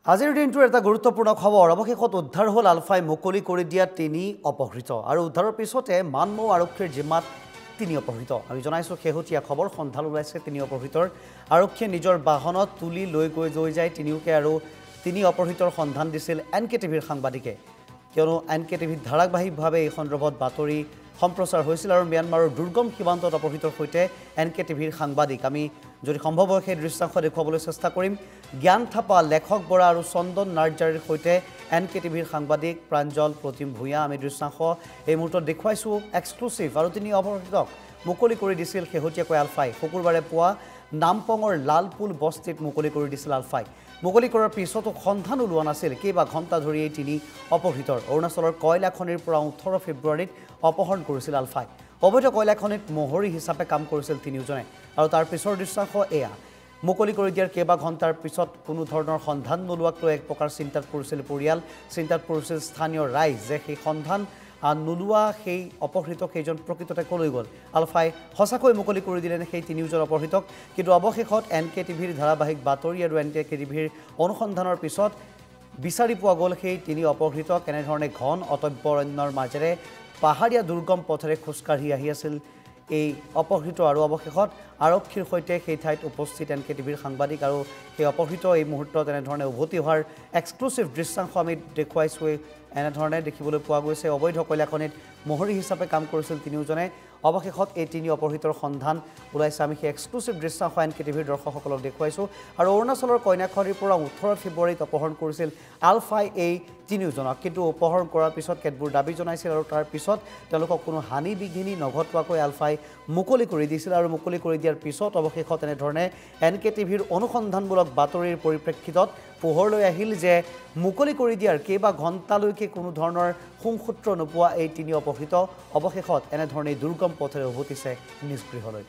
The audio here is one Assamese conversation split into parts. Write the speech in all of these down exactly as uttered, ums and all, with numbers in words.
আজিৰ দিনটোৰ এটা গুৰুত্বপূৰ্ণ খবৰ অৱশেষত উদ্ধাৰ হ'ল আলফাই মুকলি কৰি দিয়া তিনি অপহৃত আৰু উদ্ধাৰৰ পিছতে মানমৌ আৰক্ষীৰ জিম্মাত তিনি অপহৃত আমি জনাইছো শেহতীয়া খবৰ সন্ধান ওলাইছে তিনি অপহৃতৰ আৰক্ষীয়ে নিজৰ বাহনত তুলি লৈ গৈ লৈ যায় তিনিওকে আৰু তিনি অপহৃতৰ সন্ধান দিছিল এন কে টিভিৰ সাংবাদিকে কিয়নো এন কে টিভিত ধাৰাবাহিকভাৱে এই সন্দৰ্ভত বাতৰি সম্প্ৰচাৰ হৈছিল আৰু ম্যানমাৰৰ দুৰ্গম সীমান্তত অপহৃতৰ সৈতে এন কে টিভিৰ সাংবাদিক আমি যদি সম্ভৱ হয় সেই দৃশ্যাংশ দেখুৱাবলৈ চেষ্টা কৰিম জ্ঞান থাপা লেখক বৰা আৰু চন্দন নাৰ্জাৰীৰ সৈতে এন কে টিভিৰ সাংবাদিক প্ৰাঞ্জল প্ৰতিম ভূঞা আমি দৃশ্যাংশ এই মুহূৰ্তত দেখুৱাইছোঁ এক্সক্লুচিভ আৰু তিনি অপহৃতক মুকলি কৰি দিছিল শেহতীয়াকৈ আলফাই শুকুৰবাৰে পুৱা নামপঙৰ লালপুল বস্তিত মুকলি কৰি দিছিল আলফাই মুকলি কৰাৰ পিছতো সন্ধান ওলোৱা নাছিল কেইবা ঘণ্টা ধৰি এই তিনি অপহৃতৰ অৰুণাচলৰ কয়লা খনিৰ পৰা ওঠৰ ফেব্ৰুৱাৰীত অপহৰণ কৰিছিল আলফাই অবৈধ কয়লা খনিত মোহৰি হিচাপে কাম কৰিছিল তিনিওজনে আৰু তাৰ পিছৰ দৃশ্যাংশ এয়া মুকলি কৰি দিয়াৰ কেইবা ঘণ্টাৰ পিছত কোনো ধৰণৰ সন্ধান নোলোৱাক লৈ এক প্ৰকাৰ চিন্তাত পৰিছিল পৰিয়াল চিন্তাত পৰিছিল স্থানীয় ৰাইজ যে সেই সন্ধান নোলোৱা সেই অপহৃত কেইজন প্ৰকৃততে কলৈ গ'ল আলফাই সঁচাকৈ মুকলি কৰি দিলেনে সেই তিনিওজন অপহৃতক কিন্তু অৱশেষত এন কে টিভিৰ ধাৰাবাহিক বাতৰি আৰু এন কে টিভিৰ অনুসন্ধানৰ পিছত বিচাৰি পোৱা গ'ল সেই তিনি অপহৃতক কেনেধৰণে ঘন অটব্য অৰণ্যৰ মাজেৰে পাহাৰীয়া দুৰ্গম পথেৰে খোজকাঢ়ি আহি আছিল এই অপহৃত আৰু অৱশেষত আৰক্ষীৰ সৈতে সেই ঠাইত উপস্থিত এন কে টিভিৰ সাংবাদিক আৰু সেই অপহৃত এই মুহূৰ্তত এনেধৰণে উভতি হোৱাৰ এক্সক্লুচিভ দৃশ্যাংশ আমি দেখুৱাইছোঁ এনেধৰণে দেখিবলৈ পোৱা গৈছে অবৈধ কয়লা খনিত মোহৰি হিচাপে কাম কৰিছিল তিনিওজনে অৱশেষত এই তিনি অপহৃতৰ সন্ধান ওলাইছে আমি সেই এক্সক্লুচিভ দৃশ্যাংশ এন কে টিভিৰ দৰ্শকসকলক দেখুৱাইছোঁ আৰু অৰুণাচলৰ কইনাখনিৰ পৰা ওঠৰ ফেব্ৰুৱাৰীত অপহৰণ কৰিছিল আলফাই এই তিনিওজনক কিন্তু অপহৰণ কৰাৰ পিছত কেতবোৰ দাবী জনাইছিল আৰু তাৰ পিছত তেওঁলোকক কোনো হানি বিঘিনি নঘটোৱাকৈ আলফাই মুকলি কৰি দিছিল আৰু মুকলি কৰি দিয়াৰ পিছত অৱশেষত এনেধৰণে এন কে টিভিৰ অনুসন্ধানমূলক বাতৰিৰ পৰিপ্ৰেক্ষিতত পোহৰলৈ আহিল যে মুকলি কৰি দিয়াৰ কেইবা ঘণ্টালৈকে কোনো ধৰণৰ সংসূত্ৰ নোপোৱা এই তিনি অপহৃত অৱশেষত এনেধৰণে দুৰ্গম পথেৰে উভতিছে নিজ গৃহলৈ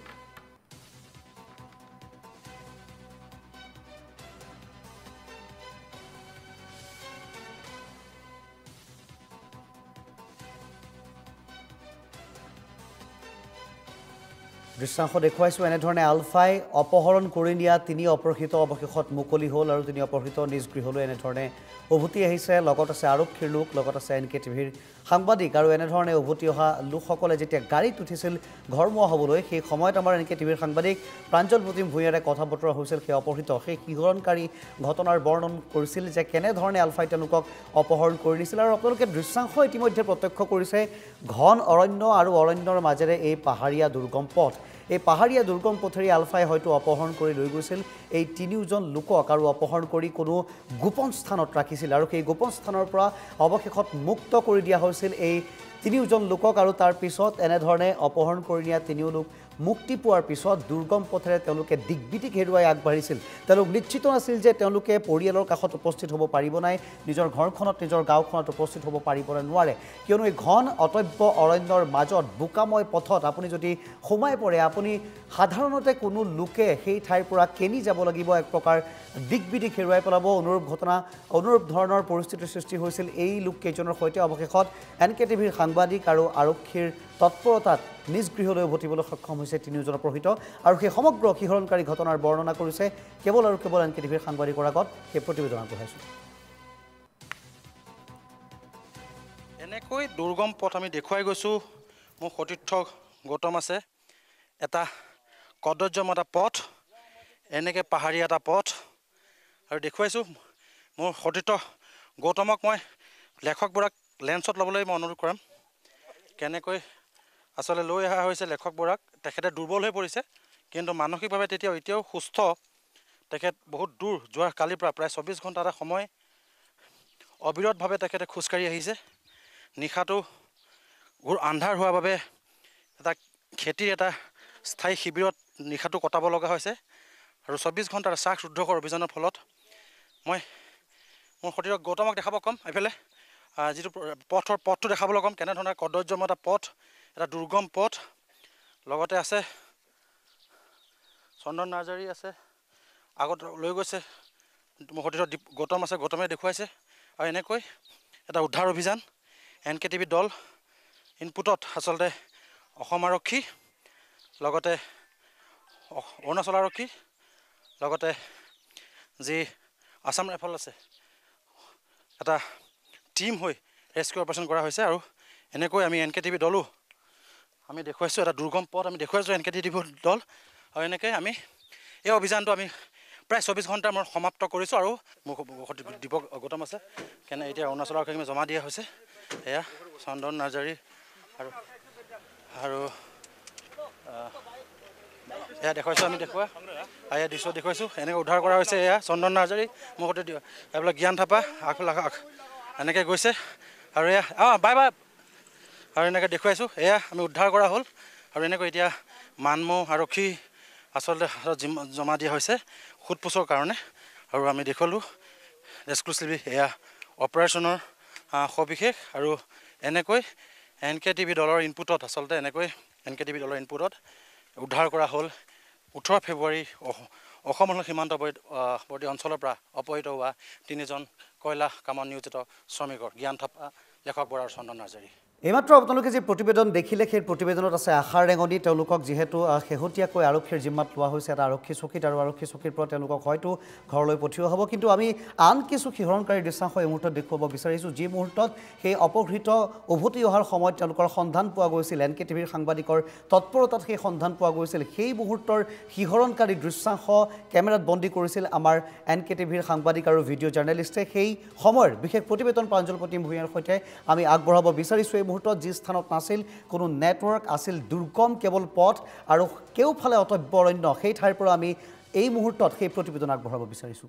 দৃশ্যাংশ দেখুৱাইছোঁ এনেধৰণে আলফাই অপহৰণ কৰি নিয়া তিনি অপহৃত অৱশেষত মুকলি হ'ল আৰু তিনি অপহৃত নিজ গৃহলৈ এনেধৰণে উভতি আহিছে লগত আছে আৰক্ষীৰ লোক লগত আছে এন কে টিভিৰ সাংবাদিক আৰু এনেধৰণে উভতি অহা লোকসকলে যেতিয়া গাড়ীত উঠিছিল ঘৰমুৱা হ'বলৈ সেই সময়ত আমাৰ এন কে টিভিৰ সাংবাদিক প্ৰাঞ্জল প্ৰতিম ভূঞাৰে কথা বতৰা হৈছিল সেই অপহৃত সেই শিহৰণকাৰী ঘটনাৰ বৰ্ণন কৰিছিল যে কেনেধৰণে আলফাই তেওঁলোকক অপহৰণ কৰি নিছিল আৰু আপোনালোকে দৃশ্যাংশ ইতিমধ্যে প্ৰত্যক্ষ কৰিছে ঘন অৰণ্য আৰু অৰণ্যৰ মাজেৰে এই পাহাৰীয়া দুৰ্গম পথ এই পাহাৰীয়া দুৰ্গম পথেৰে আলফাই হয়তো অপহৰণ কৰি লৈ গৈছিল এই তিনিওজন লোকক আৰু অপহৰণ কৰি কোনো গোপন স্থানত ৰাখিছিল আৰু সেই গোপন স্থানৰ পৰা অৱশেষত মুক্ত কৰি দিয়া হৈছিল এই তিনিওজন লোকক আৰু তাৰ পিছত এনেধৰণে অপহৰণ কৰি নিয়া তিনিও লোক মুক্তি পোৱাৰ পিছত দুৰ্গম পথেৰে তেওঁলোকে দিগবিদিক হেৰুৱাই আগবাঢ়িছিল তেওঁলোক নিশ্চিত নাছিল যে তেওঁলোকে পৰিয়ালৰ কাষত উপস্থিত হ'ব পাৰিব নাই নিজৰ ঘৰখনত নিজৰ গাঁওখনত উপস্থিত হ'ব পাৰিব নে নোৱাৰে কিয়নো এই ঘন অটব্য অৰণ্যৰ মাজত বোকাময় পথত আপুনি যদি সোমাই পৰে আপুনি সাধাৰণতে কোনো লোকে সেই ঠাইৰ পৰা কেনি যাব লাগিব এক প্ৰকাৰ দিগবিদিক হেৰুৱাই পেলাব অনুৰূপ ঘটনা অনুৰূপ ধৰণৰ পৰিস্থিতিৰ সৃষ্টি হৈছিল এই লোককেইজনৰ সৈতে অৱশেষত এন কে টিভিৰ সাংবাদিক আৰু আৰক্ষীৰ তৎপৰতাত নিজ গৃহলৈ উভতিবলৈ সক্ষম হৈছে তিনিওজন অপহৃত আৰু সেই সমগ্ৰ শিহৰণকাৰী ঘটনাৰ বৰ্ণনা কৰিছে কেৱল আৰু কেৱল এন কে টিভিৰ সাংবাদিকৰ আগত সেই প্ৰতিবেদন আগবঢ়াইছোঁ এনেকৈ দুৰ্গম পথ আমি দেখুৱাই গৈছোঁ মোৰ সতীৰ্থ গৌতম আছে এটা কদৰ্যময় এটা পথ এনেকৈ পাহাৰীয়া এটা পথ আৰু দেখুৱাইছোঁ মোৰ সতীৰ্থ গৌতমক মই লেখকবোৰক লেন্সত ল'বলৈ মই অনুৰোধ কৰিম কেনেকৈ আচলতে লৈ অহা হৈছে লেখক বৰাক তেখেতে দুৰ্বল হৈ পৰিছে কিন্তু মানসিকভাৱে তেতিয়া এতিয়াও সুস্থ তেখেত বহুত দূৰ যোৱা কালিৰ পৰা প্ৰায় চৌব্বিছ ঘণ্টা এটা সময় অবিৰতভাৱে তেখেতে খোজকাঢ়ি আহিছে নিশাটো ঘূৰ আন্ধাৰ হোৱাৰ বাবে এটা খেতিৰ এটা স্থায়ী শিবিৰত নিশাটো কটাব লগা হৈছে আৰু চৌব্বিছ ঘণ্টাৰ শ্বাস ৰুদ্ধকৰ অভিযানৰ ফলত মই মোৰ সতীৰ্থ গৌতমক দেখাব ক'ম এইফালে যিটো পথৰ পথটো দেখাবলৈ ক'ম কেনেধৰণৰ কদৰ্যময় এটা পথ এটা দুৰ্গম পথ লগতে আছে চন্দন নাৰ্জাৰী আছে আগত লৈ গৈছে মোৰ সতীৰ্থ গৌতম আছে গৌতমে দেখুৱাইছে আৰু এনেকৈ এটা উদ্ধাৰ অভিযান এন কে টিভি দল ইনপুটত আচলতে অসম আৰক্ষী লগতে অৰুণাচল আৰক্ষী লগতে যি আসাম ৰাইফল আছে এটা টিম হৈ ৰেস্কিউ অপাৰেশ্যন কৰা হৈছে আৰু এনেকৈ আমি এন কে টি ভি দলো আমি দেখুৱাইছোঁ এটা দুৰ্গম পথ আমি দেখুৱাইছোঁ এন কে টি ভি দল আৰু এনেকৈ আমি এই অভিযানটো আমি প্ৰায় চৌবিছ ঘণ্টাৰ মই সমাপ্ত কৰিছোঁ আৰু মোক দীপক গৌতম আছে কেনে এতিয়া অৰুণাচলৰ আৰক্ষীক জমা দিয়া হৈছে এয়া চন্দন নাৰ্জাৰী আৰু আৰু এয়া দেখুৱাইছোঁ আমি দেখুওৱা এয়া দৃশ্য দেখুৱাইছোঁ এনেকৈ উদ্ধাৰ কৰা হৈছে এয়া চন্দন নাৰ্জাৰী মোৰ সৈতে এইবিলাক জ্ঞান থাপা আগফালে এনেকৈ গৈছে আৰু এয়া অঁ বাই বাই আৰু এনেকৈ দেখুৱাইছোঁ এয়া আমি উদ্ধাৰ কৰা হ'ল আৰু এনেকৈ এতিয়া মানমৌ আৰক্ষী আচলতে জমা দিয়া হৈছে সোধ পোছৰ কাৰণে আৰু আমি দেখুৱালোঁ এক্সক্লুচিভলি এয়া অপাৰেশ্যনৰ সবিশেষ আৰু এনেকৈ এন কে টি ভি দলৰ ইনপুটত আচলতে এনেকৈ এন কে টি ভি দলৰ ইনপুটত উদ্ধাৰ কৰা হ'ল ওঠৰ ফেব্ৰুৱাৰী অসম সীমান্তৱৰ্তী অঞ্চলৰ পৰা অপহৃত হোৱা তিনিজন কয়লা কামত নিয়োজিত শ্ৰমিকৰ জ্ঞান থাপা লেখক বৰা আৰু চন্দন নাৰ্জাৰী এইমাত্ৰ আপোনালোকে যি প্ৰতিবেদন দেখিলে সেই প্ৰতিবেদনত আছে আশাৰ ৰেঙনি তেওঁলোকক যিহেতু শেহতীয়াকৈ আৰক্ষীৰ জিম্মাত লোৱা হৈছে এটা আৰক্ষী চকীত আৰু আৰক্ষী চকীৰ পৰা তেওঁলোকক হয়তো ঘৰলৈ পঠিওৱা হ'ব কিন্তু আমি আন কিছু শিহৰণকাৰী দৃশ্যাংশ এই মুহূৰ্তত দেখুৱাব বিচাৰিছোঁ যি মুহূৰ্তত সেই অপহৃত উভতি অহাৰ সময়ত তেওঁলোকৰ সন্ধান পোৱা গৈছিল এন কে টিভিৰ সাংবাদিকৰ তৎপৰতাত সেই সন্ধান পোৱা গৈছিল সেই মুহূৰ্তৰ শিহৰণকাৰী দৃশ্যাংশ কেমেৰাত বন্দী কৰিছিল আমাৰ এন কে টিভিৰ সাংবাদিক আৰু ভিডিঅ' জাৰ্নেলিষ্টে সেই সময়ৰ বিশেষ প্ৰতিবেদন প্ৰাঞ্জলপতি ভূঞাৰ সৈতে আমি আগবঢ়াব বিচাৰিছোঁ এই মুহূৰ্তত যি স্থানত নাছিল কোনো নেটৱৰ্ক আছিল দুৰ্গম কেৱল পথ আৰু কেউফালে অতব্য অৰণ্য সেই ঠাইৰ পৰা আমি এই মুহূৰ্তত সেই প্ৰতিবেদন আগবঢ়াব বিচাৰিছোঁ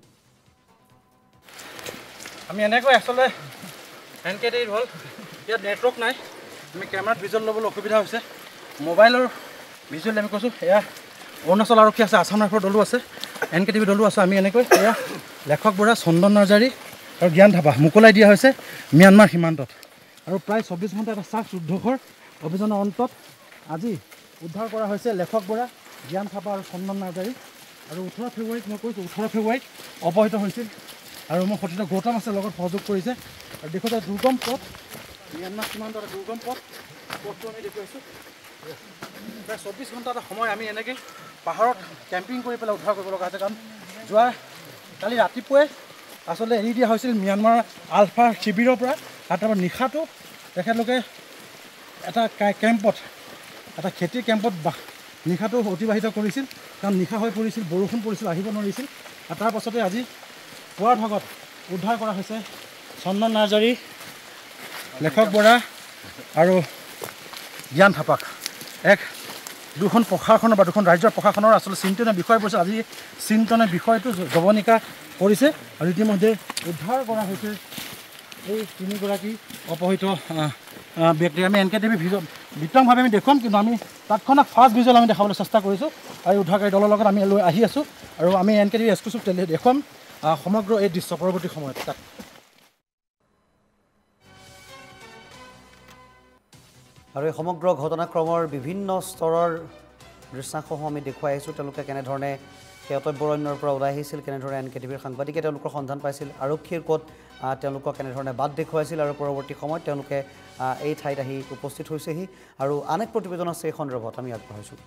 আমি এনেকৈ আচলতে এন কে টি ভি হ'ল ইয়াত নেটৱৰ্ক নাই আমি কেমেৰাত ভিজুৱেল ল'বলৈ অসুবিধা হৈছে মোবাইলৰ ভিজুৱেল আমি কৈছোঁ এয়া অৰুণাচল আৰক্ষী আছে আছাম ৰাইফলৰ দলো আছে এন কে টি ভি দলো আছে আমি এনেকৈ এয়া লেখক বৰা চন্দন নাৰ্জাৰী আৰু জ্ঞান থাপা মোকলাই দিয়া হৈছে ম্যানমাৰ সীমান্তত আৰু প্ৰায় চৌব্বিছ ঘণ্টা এটা চাহ যুদ্ধৰ অভিযানৰ অন্তত আজি উদ্ধাৰ কৰা হৈছে লেখক বৰা জ্ঞান থাপা আৰু চন্দন নাৰ্জাৰী আৰু ওঠৰ ফেব্ৰুৱাৰীত মই কৈছোঁ ওঠৰ ফেব্ৰুৱাৰীত অপহৃত হৈছিল আৰু মোৰ সতীৰ্থ গৌতম আছে লগত সহযোগ কৰিছে আৰু দেখোঁতে দুৰ্গম পথ ম্যানমাৰ সীমান্তত এটা দুৰ্গম পথ পথটো আমি দেখুৱাইছোঁ প্ৰায় চৌব্বিছ ঘণ্টা এটা সময় আমি এনেকৈ পাহাৰত কেম্পিং কৰি পেলাই উদ্ধাৰ কৰিব লগা হৈছে কাৰণ যোৱা কালি ৰাতিপুৱাই আচলতে এৰি দিয়া হৈছিল ম্যানমাৰ আলফা শিবিৰৰ পৰা আৰু তাৰপৰা নিশাটো তেখেতলোকে এটা কেম্পত এটা খেতিৰ কেম্পত নিশাটো অতিবাহিত কৰিছিল কাৰণ নিশা হৈ পৰিছিল বৰষুণ পৰিছিল আহিব নোৱাৰিছিল আৰু তাৰ পাছতে আজি পুৱাৰ ভাগত উদ্ধাৰ কৰা হৈছে চন্দন নাৰ্জাৰী লেখক বৰা আৰু জ্ঞান থাপাক এক দুখন প্ৰশাসনৰ বা দুখন ৰাজ্যৰ প্ৰশাসনৰ আচলতে চিন্তনীয় বিষয় পৰিছে আজি চিন্তনীয় বিষয়টো জৱনিকা কৰিছে আৰু ইতিমধ্যে উদ্ধাৰ কৰা হৈছে এই তিনিগৰাকী অপহৃত ব্যক্তি আমি N K T V visual বিতংভাৱে আমি দেখুৱাম কিন্তু আমি তৎক্ষণাত ফাৰ্ষ্ট ভিজুৱেল আমি দেখাবলৈ চেষ্টা কৰিছোঁ আৰু উদ্ধাৰকাৰী দলৰ লগত আমি লৈ আহি আছোঁ আৰু আমি N K T V exclusive টেলি দেখুৱাম সমগ্ৰ এই দৃশ্য পৰৱৰ্তী সময়ত তাত আৰু এই সমগ্ৰ ঘটনাক্ৰমৰ বিভিন্ন স্তৰৰ দৃশ্যাংশসমূহ আমি দেখুৱাই আহিছোঁ তেওঁলোকে কেনেধৰণে সেই অতব্যৰণ্যৰ পৰা ওলাই আহিছিল কেনেধৰণে এন কে টি ভিৰ সাংবাদিকে তেওঁলোকৰ সন্ধান পাইছিল আৰক্ষীৰ ক'ত তেওঁলোকক কেনেধৰণে বাট দেখুৱাইছিল আৰু পৰৱৰ্তী সময়ত তেওঁলোকে এই ঠাইত আহি উপস্থিত হৈছেহি আৰু আন এক প্ৰতিবেদন আছে এই সন্দৰ্ভত আমি আগবঢ়াইছোঁ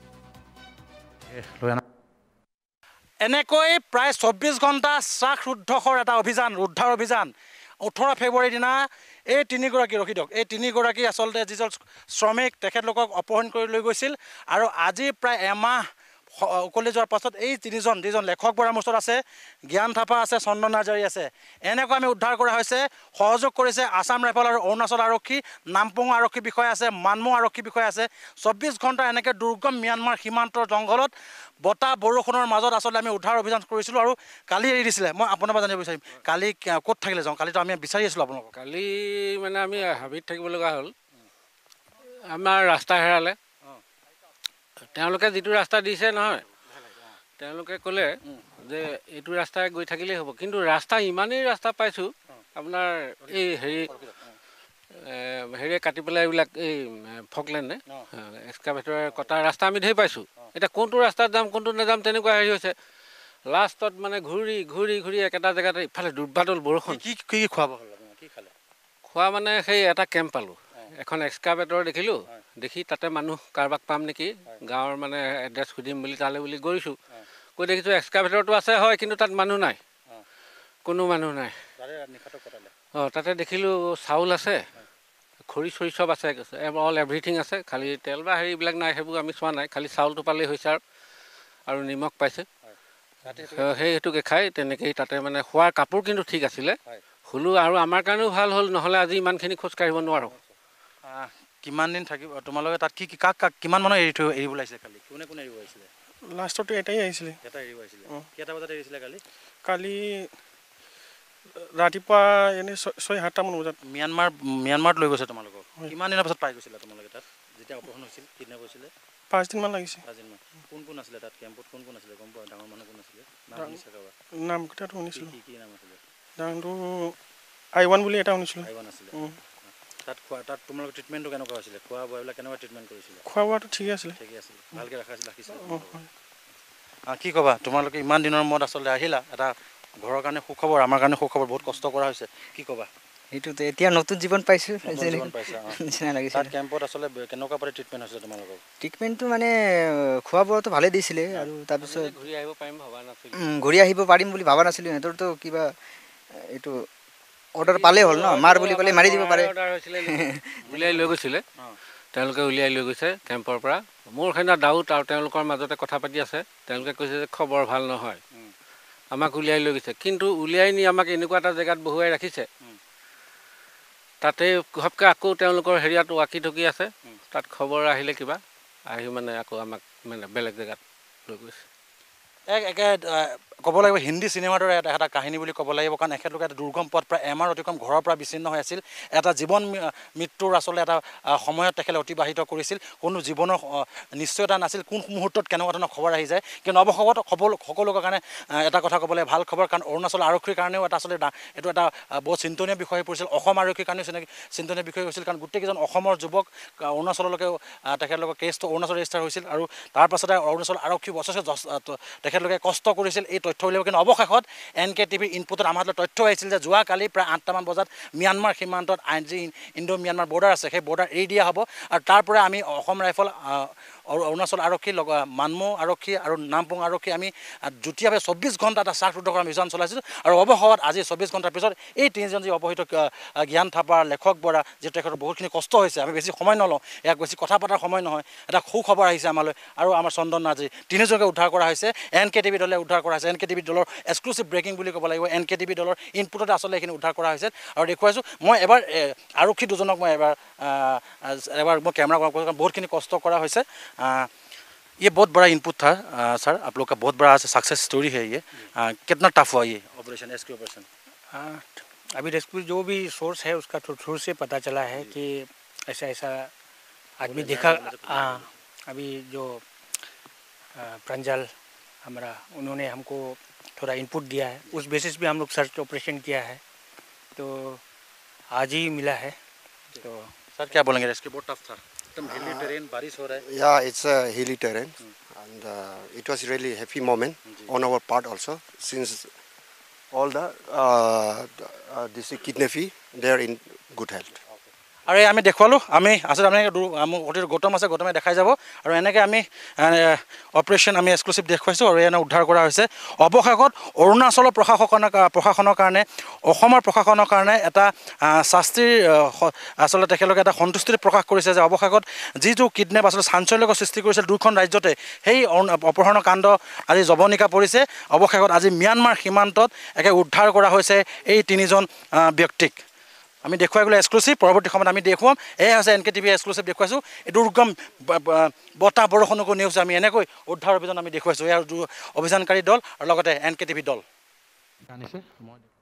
এনেকৈ প্ৰায় চৌব্বিছ ঘণ্টা শ্বাসৰুদ্ধকৰ এটা অভিযান উদ্ধাৰ অভিযান ওঠৰ ফেব্ৰুৱাৰীৰ দিনা এই তিনিগৰাকী ৰখি দিয়ক এই তিনিগৰাকী আচলতে যিজন শ্ৰমিক তেখেতলোকক অপহৰণ কৰি লৈ গৈছিল আৰু আজি প্ৰায় এমাহ উকলি যোৱাৰ পাছত এই তিনিজন যিজন লেখক বৰাৰ ওচৰত আছে জ্ঞান থাপা আছে চন্দন নাৰ্জাৰী আছে এনেকৈ আমি উদ্ধাৰ কৰা হৈছে সহযোগ কৰিছে আছাম ৰাইফল আৰু অৰুণাচল আৰক্ষী নামপুং আৰক্ষী বিষয়া আছে মানমৌ আৰক্ষী বিষয়া আছে চৌব্বিছ ঘণ্টা এনেকৈ দুৰ্গম ম্যানমাৰ সীমান্তৰ জংঘলত বতাহ বৰষুণৰ মাজত আচলতে আমি উদ্ধাৰ অভিযান কৰিছিলোঁ আৰু কালি এৰি দিছিলে মই আপোনাৰ পৰা জানিব বিচাৰিম কালি ক'ত থাকিলে যাওঁ কালিতো আমি বিচাৰি আছিলোঁ আপোনালোকক কালি মানে আমি হাবিত থাকিব লগা হ'ল আমাৰ ৰাস্তা হেৰালে তেওঁলোকে যিটো ৰাস্তা দিছে নহয় তেওঁলোকে ক'লে যে এইটো ৰাস্তাই গৈ থাকিলেই হ'ব কিন্তু ৰাস্তা ইমানেই ৰাস্তা পাইছোঁ আপোনাৰ এই হেৰি হেৰিয়ে কাটি পেলাই এইবিলাক এই ফকলেণ্ডে এক্সকাভেটৰে কটা ৰাস্তা আমি ধেৰ পাইছোঁ এতিয়া কোনটো ৰাস্তাত যাম কোনটো নাযাম তেনেকুৱা হেৰি হৈছে লাষ্টত মানে ঘূৰি ঘূৰি ঘূৰি একেটা জেগাতে ইফালে দুৰ্বাদল বৰষুণ কি কি খুৱাব হ'ল কি খালে খোৱা মানে সেই এটা কেম্প পালোঁ এখন এক্সকাভেটৰ দেখিলোঁ দেখি তাতে মানুহ কাৰোবাক পাম নেকি গাঁৱৰ মানে এড্ৰেছ সুধিম বুলি তালৈ বুলি গৈছোঁ কৈ দেখিছোঁ এক্সকাভেটৰটো আছে হয় কিন্তু তাত মানুহ নাই কোনো মানুহ নাই অঁ তাতে দেখিলোঁ চাউল আছে, খৰি চৰি চব আছে, অল এভৰিথিং আছে, খালি তেল বা হেৰি এইবিলাক নাই, সেইবোৰ আমি চোৱা নাই, খালি চাউলটো পালেই হৈছে আৰু আৰু নিমখ পাইছে। সেই সেইটোকে খাই তেনেকেই তাতে মানে খোৱাৰ কাপোৰ কিন্তু ঠিক আছিলে, হ'লেও আৰু আমাৰ কাৰণেও ভাল হ'ল, নহ'লে আজি ইমানখিনি খোজ কাঢ়িব নোৱাৰোঁ। কিমান দিন থাকিব তোমালোকে তাত? কি কাক কাক কিমান মানুহ এৰি থৈ এৰিব লাগিছিলে কালি? কোনে কোনে এৰিব আহিছিলে? লাষ্টতো এটাই আহিছিলে। এটা এৰিব আহিছিলে। কেইটা বজাত এৰিছিলে কালি? কালি ৰাতিপুৱা এনেই ছয় সাতটামান বজাত। ম্যানমাৰ ম্যানমাৰত লৈ গৈছে তোমালোকক? কিমান দিনৰ পাছত পাই গৈছিলা তোমালোকে তাত যেতিয়া অপহৰণ হৈছিল, কিডনেপ হৈছিলে? পাঁচদিনমান লাগিছে। পাঁচদিনমান। কোন কোন আছিলে তাত? কেম্পত কোন কোন আছিলে গম পোৱা? ডাঙৰ মানুহ কোন আছিলে? নাম শুনিছে কাৰোবাৰ? নামকেইটাতো শুনিছিলোঁ। কি কি নাম আছিলে? নামটো আইৱান বুলি এটা শুনিছিলোঁ। আইৱান আছিলে। তাত খোৱা তাত তোমালোকৰ ট্ৰিটমেণ্টটো কেনেকুৱা হৈছিলে? খোৱা বোৱাবিলাক কেনেকুৱা ট্ৰিটমেণ্ট কৰিছিলে? খোৱা বোৱাটো ঠিকেই আছিলে। ঠিকেই আছিলে, ভালকৈ ৰাখিছিল ৰাখিছিলে। কি ক'বা? তোমালোকে ইমান দিনৰ মূৰত আচলতে আহিলা, এটা ঘৰৰ কাৰণে সুখবৰ, আমাৰ কাৰণে সুখবৰ, বহুত কষ্ট কৰা হৈছে, কি ক'বা? সেইটোতো এতিয়া নতুন জীৱন পাইছোঁ জীৱন পাইছা। নিচিনা লাগিছে। তাত কেম্পত আচলতে কেনেকুৱা পৰি ট্ৰিটমেণ্ট হৈছিলে তোমালোকক? ট্ৰিটমেণ্টটো মানে খোৱা বোৱাটো ভালেই দিছিলে, আৰু তাৰপিছত ঘূৰি আহিব পাৰিম ভবা নাছিলোঁ। ঘূৰি আহিব পাৰিম বুলি ভবা নাছিলোঁ। সিহঁতৰতো কিবা এইটো অৰ্ডাৰ পালেই হ'ল ন, মাৰ বুলি ক'লে মাৰি দিব পাৰে। অৰ্ডাৰ হৈছিলে, উলিয়াই লৈ গৈছিলে, তেওঁলোকে উলিয়াই লৈ গৈছে কেম্পৰ পৰা। মোৰ সেইদিনা ডাউট, আৰু তেওঁলোকৰ মাজতে কথা পাতি আছে, তেওঁলোকে কৈছে যে খবৰ ভাল নহয়, আমাক উলিয়াই লৈ গৈছে। কিন্তু উলিয়াই নি আমাক এনেকুৱা এটা জেগাত বহুৱাই ৰাখিছে, তাতে ঘপকৈ আকৌ তেওঁলোকৰ হেৰিয়াত ৱাকি টকি আছে, তাত খবৰ আহিলে কিবা আহি মানে আকৌ আমাক মানে বেলেগ জেগাত লৈ গৈছে। এক একে ক'ব লাগিব হিন্দী চিনেমাৰ দৰে এটা এটা কাহিনী বুলি ক'ব লাগিব, কাৰণ এখেতলোকে এটা দুৰ্গম পথ প্ৰায় এমাহ অতিক্ৰম ঘৰৰ পৰা বিচ্ছিন্ন হৈ আছিল। এটা জীৱন মৃত্যুৰ আচলতে এটা সময়ত তেখেতে অতিবাহিত কৰিছিল, কোনো জীৱনৰ নিশ্চয়তা নাছিল কোন মুহূৰ্তত কেনেকুৱা ধৰণৰ খবৰ আহি যায়। কিন্তু অৱশেষত সকলো সকলোৰে কাৰণে এটা কথা ক'বলৈ ভাল খবৰ, কাৰণ অৰুণাচল আৰক্ষীৰ কাৰণেও এটা আচলতে এইটো এটা বহুত চিন্তনীয় বিষয় হৈ পৰিছিল, অসম আৰক্ষীৰ কাৰণেও চিনাকি চিন্তনীয় বিষয় হৈছিল, কাৰণ গোটেইকেইজন অসমৰ যুৱক অৰুণাচললৈকে তেখেতলোকৰ কেছটো অৰুণাচল ৰেজিষ্টাৰ হৈছিল, আৰু তাৰ পাছতে অৰুণাচল আৰক্ষী বছৰে তেখেতলোকে কষ্ট কৰিছিল এই তথ্য উলিয়াব। কিন্তু অৱশেষত এন কে টিভিৰ ইনপুটত আমাৰ হাতলৈ তথ্য আহিছিল যে যোৱাকালি প্ৰায় আঠটামান বজাত ম্যানমাৰ সীমান্তত আই যি ইণ্ডো ম্যানমাৰ বৰ্ডাৰ আছে, সেই বৰ্ডাৰ এৰি দিয়া হ'ব, আৰু তাৰ পৰা আমি অসম ৰাইফল, অৰুণাচল আৰক্ষী, লগ মানমৌ আৰক্ষী আৰু নামপুং আৰক্ষী আমি যুটীয়াভাৱে চৌব্বিছ ঘণ্টা এটা শ্বাস ৰুদ্ধ কৰা মিছন চলাইছিলোঁ। আৰু অৱশেষত আজি চৌব্বিছ ঘণ্টাৰ পিছত এই তিনিজন যি অপহৃত জ্ঞান থাপা, লেখক বৰা, যিহেতু তেখেতৰ বহুতখিনি কষ্ট হৈছে, আমি বেছি সময় নলওঁ, ইয়াক বেছি কথা পতাৰ সময় নহয়, এটা সুখবৰ আহিছে আমালৈ। আৰু আমাৰ চন্দন নাৰ্জী তিনিজনকে উদ্ধাৰ কৰা হৈছে, এন কে টিভি দলে উদ্ধাৰ কৰা হৈছে, এন কে টিভি দলৰ এক্সক্লুচিভ ব্ৰেকিং বুলি ক'ব লাগিব। এন কে টিভি দলৰ ইনপুটতে আচলতে এইখিনি উদ্ধাৰ কৰা হৈছে আৰু দেখুৱাইছোঁ। মই এবাৰ আৰক্ষী দুজনক মই এবাৰ এবাৰ মই কেমেৰা কৰা বহুতখিনি কষ্ট কৰা হৈছে। ये बहुत बड़ा इनपुट था सर, आप लोग का बहुत बड़ा सक्सेस स्टोरी है ये। आ, कितना टफ हुआ ये ऑपरेशन, रेस्क्यू ऑपरेशन? अभी रेस्क्यू जो भी सोर्स है उसका थ्रू से पता चला है कि ऐसा ऐसा आदमी देखा। हाँ, अभी जो प्रंजल हमारा उन्होंने हमको थोड़ा इनपुट दिया है, उस बेसिस पे हम लोग सर्च ऑपरेशन किया है, तो आज ही मिला है। तो सर क्या बोलेंगे? रेस्क्यू बहुत टफ था, एकदम हिली टेरेन, बारिश हो रहा है। Yeah, it's a hilly terrain, and uh, it was really happy moment on our part also, since all the uh, uh, this kidnappee they are in good health. আৰু আমি দেখুৱালোঁ, আমি আচলতে আমি মোৰ অতি গৌতম আছে, গৌতমে দেখাই যাব। আৰু এনেকৈ আমি অপাৰেশ্যন আমি এক্সক্লুচিভ দেখুৱাইছোঁ, আৰু এনে উদ্ধাৰ কৰা হৈছে। অৱশেষত অৰুণাচলৰ প্ৰশাসনৰ প্ৰশাসনৰ কাৰণে, অসমৰ প্ৰশাসনৰ কাৰণে এটা শাস্তিৰ আচলতে তেখেতলোকে এটা সন্তুষ্টি প্ৰকাশ কৰিছে যে অৱশেষত যিটো কিডনেপ আচলতে চাঞ্চল্যকৰ সৃষ্টি কৰিছিল দুয়োখন ৰাজ্যতে, সেই অপহৰণৰ কাণ্ড আজি জৱনিকা পৰিছে। অৱশেষত আজি ম্যানমাৰ সীমান্তত একে উদ্ধাৰ কৰা হৈছে এই তিনিজন ব্যক্তিক। আমি দেখুৱাই গ'লে এক্সক্লুচিভ, পৰৱৰ্তী সময়ত আমি দেখুৱাম। এয়া হৈছে এন কে টিভি এক্সক্লুচিভ দেখুৱাইছোঁ। এই দুৰ্গম বতাহ বৰষুণকো নেওচি আমি এনেকৈ উদ্ধাৰ অভিযান আমি দেখুৱাইছোঁ। এয়া অভিযানকাৰী দল আৰু লগতে এন কে টিভি দল।